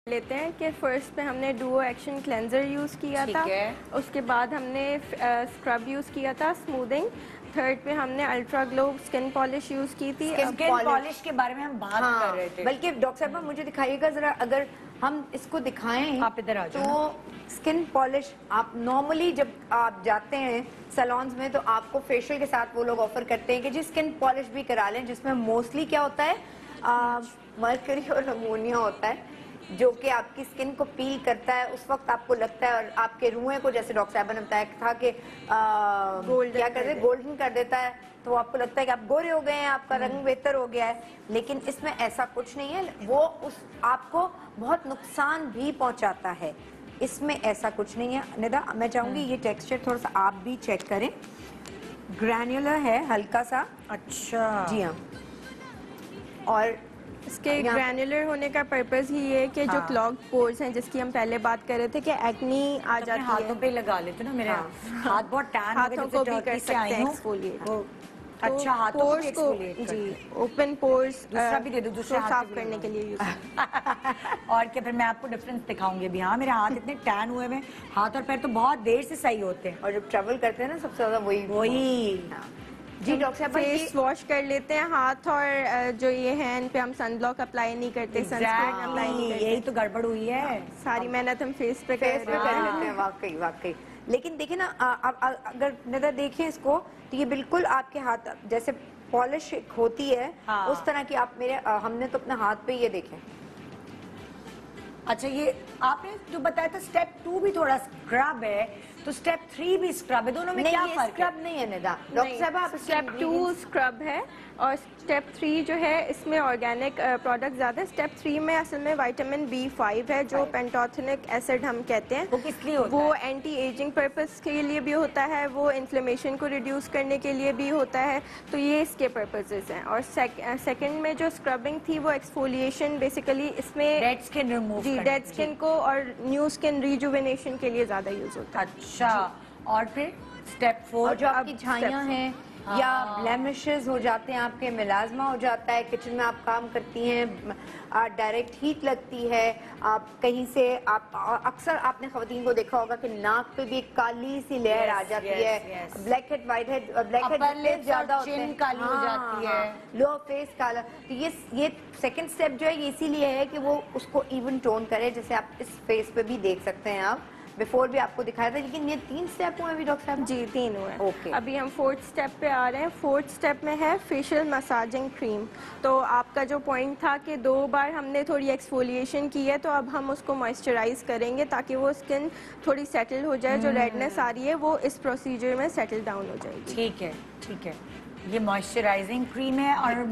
लेते हैं कि फर्स्ट पे हमने डुओ एक्शन क्लेंजर यूज़ किया था, उसके बाद हमने स्क्रब यूज़ किया था स्मूदिंग, थर्ड पे हमने ultra glow skin polish use की थी। स्किन पॉलिश के बारे में हम बात कर रहे थे। बल्कि डॉक्टर साहब मुझे दिखाइएगा जरा, अगर हम इसको दिखाएं आप इधर आ जाओ। तो स्किन पॉलिश आप नॉर्मली जब आप जाते हैं सैलून्स में तो आपको फेशियल के साथ वो लोग ऑफर करते हैं कि जी स्किन पॉलिश भी करा लें, जिसमें मोस्टली क्या होता है मर्करी और अमोनिया होता है जो कि आपकी स्किन को पील करता है। उस वक्त आपको लगता है और आपके रुएं को, जैसे डॉक्टर साहब ने बताया था कि क्या करते हैं, गोल्डन कर देता है, तो आपको लगता है कि आप गोरे हो गए हैं, आपका रंग बेहतर हो गया है। लेकिन इसमें ऐसा कुछ नहीं है, वो उस आपको बहुत नुकसान भी पहुंचाता है। इसमें ऐसा कुछ नहीं है। निदा, मैं चाहूंगी ये टेक्सचर थोड़ा सा आप भी चेक करें, ग्रैन्युलर है हल्का सा। अच्छा जी हाँ, और इसके ग्रैन्युलर होने का पर्पस ही है कि जो क्लॉग्ड पोर्स हैं जिसकी हम पहले बात कर रहे थे कि एक्नी आ जाती है, हाथों पे लगा लेते ना, मेरे हाथ बहुत टैन हो गए, हाथों को भी कर सकते हैं एक्सफोलिएट। अच्छा, हाथों को एक्सफोलिएट जी, ओपन पोर्स दूसरा भी दे दो, दूसरे हाथ साफ करने के लिए यूज और क्या, फिर मैं आपको डिफरेंस दिखाऊंगी अभी। हाँ, मेरे हाथ इतने टैन हुए हैं, हाथ और पैर तो बहुत देर से सही होते हैं, और जब ट्रैवल करते हैं ना सबसे ज्यादा वही जी। डॉक्टर साहब फेस वॉश कर लेते हैं, हाथ और जो ये हैंड पे हम सनब्लॉक अप्लाई नहीं करते, सनस्क्रीन अप्लाई नहीं करते, यही तो गड़बड़ हुई है। सारी मेहनत हम फेस पे कर लेते हैं। वाकई वाकई। लेकिन देखिए ना, अगर नजर देखें इसको तो ये बिल्कुल आपके हाथ जैसे पॉलिश होती है उस तरह की आप मेरे हमने तो अपने हाथ पे ये देखें। अच्छा, ये आपने जो बताया था स्टेप 2 भी थोड़ा स्क्रब है, तो स्टेप 3 भी स्क्रब है, दोनों में क्या फर्क है? स्क्रब नहीं है निदा, डॉक्टर साहब आप स्टेप 2 स्क्रब है और स्टेप 3 जो है इसमें ऑर्गेनिक प्रोडक्ट ज्यादा है। स्टेप 3 में असल में विटामिन B5 है जो पेंटोथेनिक एसिड हम कहते हैं। वो किस लिए होता है? वो एंटी एजिंग पर्पस के लिए भी होता है, वो इन्फ्लेमेशन को रिड्यूस करने के लिए भी होता है, तो ये इसके पर्पसेस हैं। और सेकंड में जो स्क्रबिंग थी वो एक्सफोलिएशन, बेसिकली इसमें डेड स्किन रिमूव, जी डेड स्किन को और न्यू स्किन रिजुविनेशन के लिए ज्यादा यूज होता है। अच्छा, और फिर स्टेप 4 और जो आपकी झाइयां हैं या ब्लेमिशेस हो जाते हैं, आपके मिलाजमा हो जाता है, किचन में आप काम करती हैं, डायरेक्ट हीट लगती है, आप कहीं से आप अक्सर आपने खवातीन को देखा होगा कि नाक पे भी एक काली सी लेयर आ जाती है, black head white head, black head ज्यादा होते हैं, काली हो जाती है, लोअर फेस काला। तो ये सेकंड स्टेप जो है ये इसीलिए है कि वो उसको इवन टोन करे, जैसे आप इस फेस पे भी देख सकते हैं। आप बिफोर भी आपको दिखाया था, लेकिन ये 3 स्टेप हुए अभी डॉक्टर साहब? जी 3 हुए। ओके, अभी हम 4th स्टेप पे आ रहे हैं। 4th स्टेप में है फेशियल मसाजिंग क्रीम। तो आपका जो पॉइंट था कि 2 बार हमने थोड़ी एक्सफोलिएशन की है, तो अब हम उसको मॉइस्चराइज करेंगे ताकि वो स्किन थोड़ी सेटल हो जाए, जो रेडनेस आ रही है वो इस प्रोसीजर में सेटल डाउन हो जाएगी। ठीक है, ठीक है। ये मॉइस्चराइजिंग क्रीम है और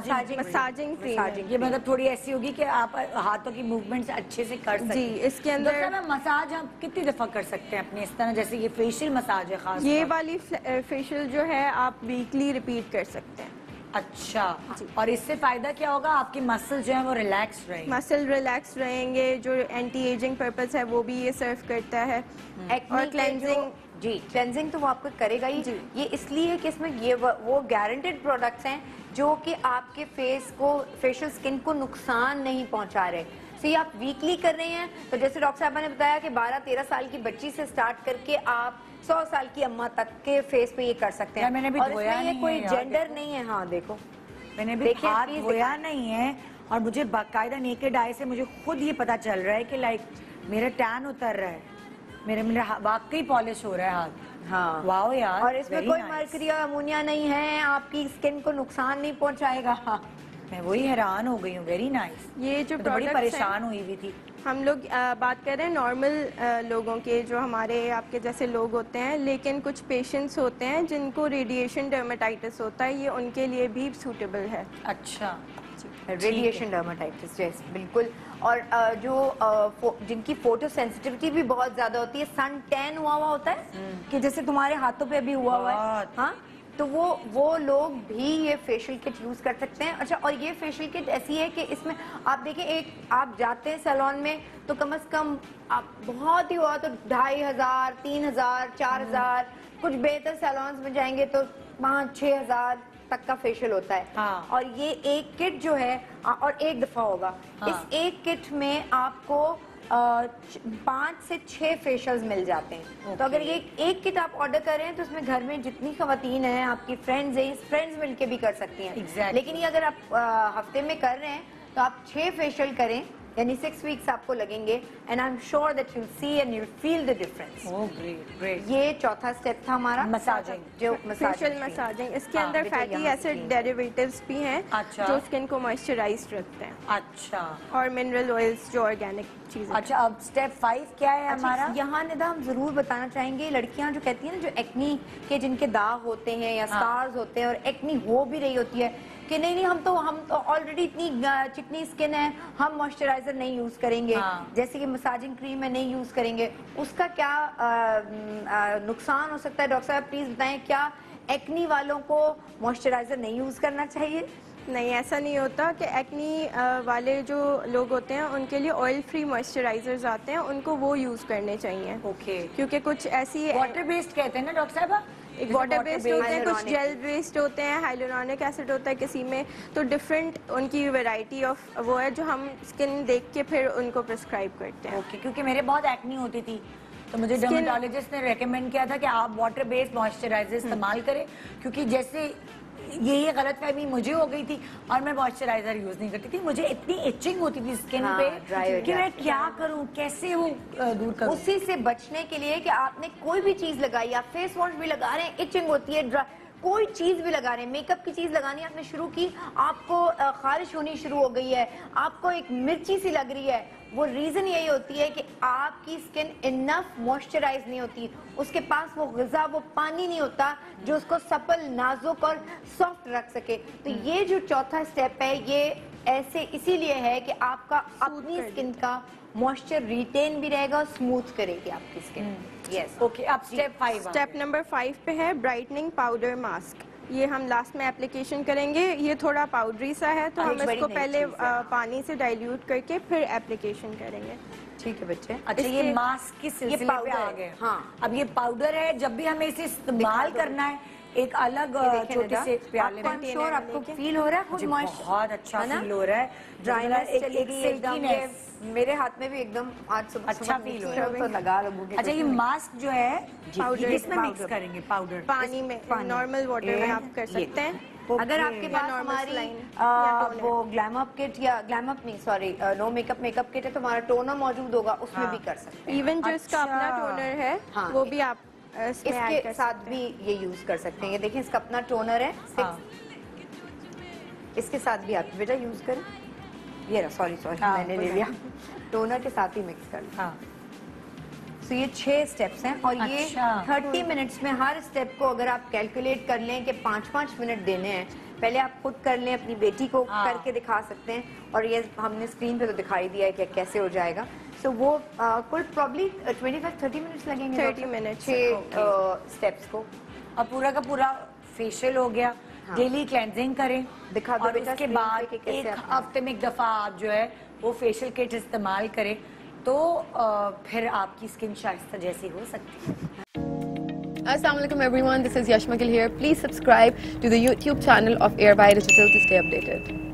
मसाजिंग क्रीम है। ये मतलब थोड़ी ऐसी होगी कि आप हाथों की मूवमेंट्स अच्छे से कर सकते हैं। जी, इसके अंदर मसाज आप कितनी दफा कर सकते हैं अपने, इस तरह जैसे ये फेशियल मसाज है खास, ये वाली फेशियल जो है आप वीकली रिपीट कर सकते हैं। अच्छा, और इससे फायदा क्या होगा? आपकी मसल जो है वो रिलैक्स रहेंगे, मसल रिलैक्स रहेंगे, जो एंटी एजिंग पर्पस है वो भी ये सर्व करता है, और क्लेंजिंग। जी, क्लेंजिंग तो वो आपको करेगा ही। ये इसलिए कि इसमें ये वो गारंटेड प्रोडक्ट्स हैं जो कि आपके फेस को, फेशियल स्किन को नुकसान नहीं पहुंचा रहे। तो ये आप वीकली कर रहे हैं, तो जैसे डॉक्टर साहब ने बताया कि 12-13 साल की बच्ची से स्टार्ट करके आप 100 साल की अम्मा तक के फेस पे ये कर सकते हैं। मैंने भी और इसमें ये कोई जेंडर नहीं है। हाँ देखो, मैंने भी हाथ धोया नहीं है, और मुझे बाकायदा नेकेड आई से मुझे खुद ये पता चल रहा है कि लाइक मेरा टैन उतर रहा है, मेरे वाकई पॉलिश हो रहा है हाथ। हाँ, वाओ यार। और इसमें कोई मर्करी और अमोनिया नहीं है, आपकी स्किन को नुकसान नहीं पहुंचाएगा। मैं वही हैरान हो गई हूँ। Very nice. ये जो तो बड़ी परेशान हुई हुई थी। हम लोग बात कर रहे हैं नॉर्मल लोगों के, जो हमारे आपके जैसे लोग होते हैं, लेकिन कुछ पेशेंट्स होते हैं जिनको रेडिएशन डर्मेटाइटिस होता है, ये उनके लिए भी सूटेबल है। अच्छा, रेडिएशन डर्मेटाइटिस, जैसे बिल्कुल। और जो जिनकी फोटो सेंसिटिविटी भी बहुत ज्यादा होती है, सन टैन हुआ होता है कि जैसे तुम्हारे हाथों पे भी हुआ हुआ है, हाँ, तो वो लोग भी ये फेशियल किट यूज कर सकते हैं। अच्छा, और ये फेशियल किट ऐसी है कि इसमें आप देखिए, एक आप जाते हैं सैलून में तो कम से कम आप बहुत ही हुआ तो 2500, 3000, 4000, कुछ बेहतर सैलून्स में जाएंगे तो 5-6 हजार तक का फेशियल होता है। हाँ। और ये एक किट जो है और एक दफा होगा। हाँ। इस एक किट में आपको 5 से 6 फेशियल्स मिल जाते हैं। तो अगर ये एक किट आप ऑर्डर कर रहे हैं तो उसमें घर में जितनी खवातीन हैं, आपकी फ्रेंड्स हैं, फ्रेंड्स मिलके भी कर सकती हैं। Exactly. लेकिन ये अगर आप हफ्ते में कर रहे हैं तो आप 6 फेशियल करें, यानी 6 वीक्स आपको लगेंगे। And I am sure that you will see and you will feel the difference. Oh great great. ये चौथा स्टेप था हमारा मसाजिंग, जो फेशियल मसाजिंग। इसके अंदर बेटा, फैटी यहाँ एसिड से। डेरिवेटिव्स भी हैं अच्छा। जो स्किन को मॉइस्चराइज रखते हैं, अच्छा और मिनरल ऑयल्स जो ऑर्गेनिक चीजें। अच्छा, अब स्टेप 5 क्या है हमारा? यहाँ निदा हम जरूर बताना चाहेंगे, लड़कियां जो कहती हैं ना, जो एक्नी के जिनके दाग होते हैं या स्कार्स होते हैं और एक्नी हो भी रही होती है कि नहीं हम तो ऑलरेडी इतनी चिकनी स्किन है, हम मॉइस्चराइजर नहीं यूज करेंगे। हाँ। जैसे कि मसाजिंग क्रीम है नहीं यूज करेंगे, उसका क्या नुकसान हो सकता है? डॉक्टर साहब प्लीज बताएं, क्या एक्नी वालों को मॉइस्चराइजर नहीं यूज करना चाहिए? नहीं, ऐसा नहीं होता कि एक्नी वाले जो लोग होते हैं उनके लिए ऑयल फ्री मॉइस्चराइजर्स आते हैं, उनको वो यूज करने चाहिए। ओके। क्योंकि कुछ ऐसी वाटर बेस्ड कहते हैं ना डॉक्टर साहब? वाटर बेस्ड होते हैं, कुछ hyaluronic। जेल बेस्ड होते हैं, हाइलोरॉनिक एसिड होता है किसी में, तो डिफरेंट उनकी वैरायटी ऑफ वो है जो हम स्किन देख के फिर उनको प्रिस्क्राइब करते हैं। ओके, क्योंकि मेरे बहुत एक्नी होती थी तो मुझे डर्मेटोलॉजिस्ट ने रेकमेंड किया था कि आप वाटर बेस्ड मॉइस्चराइजर इस्तेमाल करें, क्योंकि जैसे ये गलतफहमी मुझे हो गई थी और मैं मॉइस्चराइजर यूज नहीं करती थी। मुझे इतनी इचिंग होती थी स्किन हाँ, पे dry हो कि गया। मैं क्या करूं, कैसे वो दूर करूं। उसी से बचने के लिए कि आपने कोई भी चीज लगाई, आप फेस वॉश भी लगा रहे हैं, इचिंग होती है, कोई चीज भी लगा रहे हैं, मेकअप की चीज लगानी आपने शुरू की, आपको खारिश होनी शुरू हो गई है, आपको एक मिर्ची सी लग रही है, वो रीजन यही होती है कि आपकी स्किन इनफ मॉइस्चराइज नहीं होती, उसके पास वो ग़िज़ा, वो पानी नहीं होता जो उसको सपल, नाजुक और सॉफ्ट रख सके। तो ये जो चौथा स्टेप है, ये ऐसे इसीलिए है कि आपका अपनी स्किन का मॉइस्चर रिटेन भी रहेगा और स्मूथ करेगी आपकी स्किन। यस। ओके, अब स्टेप 5। स्टेप नंबर 5 पे है ब्राइटनिंग पाउडर मास्क। ये हम लास्ट में एप्लीकेशन करेंगे। ये थोड़ा पाउडरी सा है तो हम इसको पहले पानी से डाइल्यूट करके फिर एप्लीकेशन करेंगे। ठीक है बच्चे। अच्छा, ये मास्क की सिलसिले पे आ गए। हाँ। अब ये पाउडर है, जब भी हमें इसे इस्तेमाल करना है एक अलग छोटे से प्याले में। आपको फील हो रहा है? मुझे बहुत अच्छा फील हो रहा है। ड्राइनेस एक चली गई एकदम। silkiness। मेरे हाथ में भी एकदम आज सुबह अच्छा फील हो रहा है। तो लगा लोगों के। अच्छा, ये मास्क जो है पाउडर, किसमें मिक्स करेंगे? पाउडर पानी में, नॉर्मल वाटर में आप कर सकते हैं। अगर आपके पास normal हमारी saline या toner। वो ग्लैमअप किट या ग्लैमअप नहीं, सॉरी, नो मेकअप किट है तो हमारा टोनर मौजूद होगा, उसमें भी कर सकते हैं। इवन जो इसका अच्छा। अपना टोनर है हाँ। वो भी आप इसमें ऐड इसके कर साथ सकते भी ये यूज कर सकते हैं। ये देखिए, इसका अपना टोनर है। हाँ। इसके साथ भी आप बेटा यूज करें। ये रहा, सॉरी हाँ, मैंने ले लिया। टोनर के साथ ही मिक्स कर लिया। हाँ। तो ये 6 स्टेप्स हैं और ये अच्छा। 30 मिनट्स में हर स्टेप को अगर आप कैलकुलेट कर लें कि 5-5 मिनट देने हैं, पहले आप खुद कर लें, अपनी बेटी को हाँ। करके दिखा सकते हैं। और ये हमने स्क्रीन पे तो दिखाई दिया है कि कैसे हो जाएगा। सो वो कुल प्रॉब्ली 25-30 मिनट्स लगेंगे। 30 मिनट्स 6 स्टेप्स को। अब पूरा का पूरा फेशियल हो गया। डेली क्लेंजिंग करें, दिखा दो और बेटा उसके screen बाद पे कि कैसे एक आपने- हफ्ते में एक दफा आप जो है वो फेशियल किट इस्तेमाल करें तो फिर आपकी स्किन शाइस्ता जैसी हो सकती है। Assalamualaikum everyone, this is Yashma Gill here. Please subscribe to the YouTube channel of Airby Digital to stay updated.